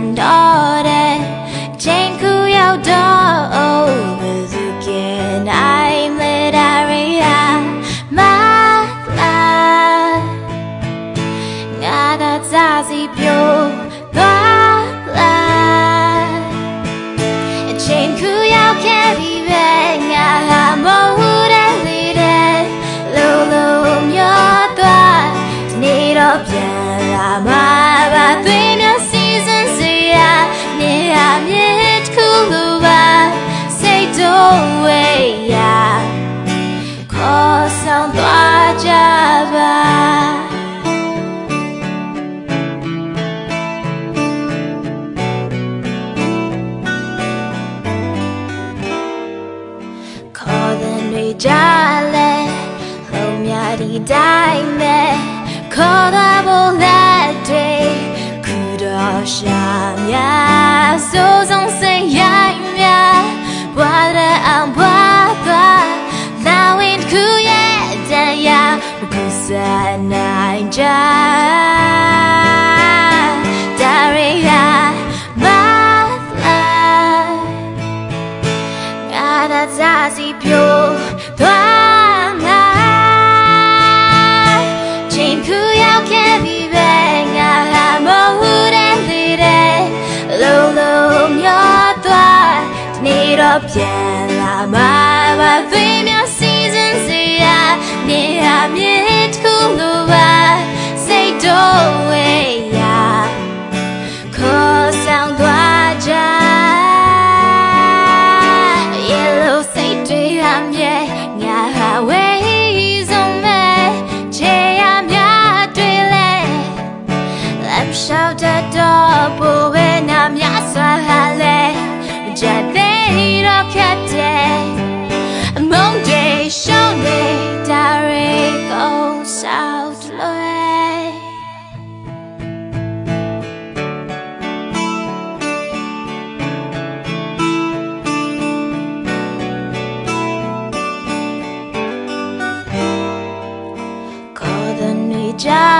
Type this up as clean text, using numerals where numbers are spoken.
တော့တဲ့ချိန်ခုရောက်တော့ဘယ်သူကနိုင်လဲဒါရီယာမလာငါကစားစီပြိုသွားလာချိန်ခုရောက်ခဲ့ပြီပဲငါဟာမဟုတ်တဲ့လေတဲ့လုံးလုံးမျောသွားဒီနေ့တော့ပြန်လာမှာပါသွေးမျိုးစီစဉ်စီရနေရမြစ်တစ်ခုလိုပါစိတ်တော့ဝေးရခေါ်ဆောင်သွားကြပါခေါ်တဲ့တွေကြလဲလုံးများဒီတိုင်းပဲခေါ်တာဖို့လက်တွေခုတော့ရှာများစိုးဆုံးစိတ်ရိုက်များဘွားတဲ့အောင်ဘွားသွားလာဝင်ခုရဲ့တရားမကူစားနိုင်ကြဒါရီယာမလာငါသာစားစီပြိုသွားမှာချိန်ခုရောက်ခဲ့ပြီပဲငါဟာမဟုတ်တဲ့လေတဲ့လုံးလုံးမျောသွားဒီနေ့တော့ပြန်လာမှာပါသွေးမျိုးစီစဉ်စီရနေရမြစ်တစ်ခုလိုပါစိတ်တော့ဝေးရခေါ်ဆောင်သွားကြရေလိုစိတ်တွေရမြဲငါဟာဝေးဆုံးမဲ့ချေရမြတွေလဲလက်လျှောက်တတ်တော့ပိုပဲနာမြစွာဟာလဲကြက်သေးတော့ခက်တဲ့အမုန်းတွေရှောင်းနေတာရေကုန်ဆောက်လွယ်ခေါ်တဲ့နေကြ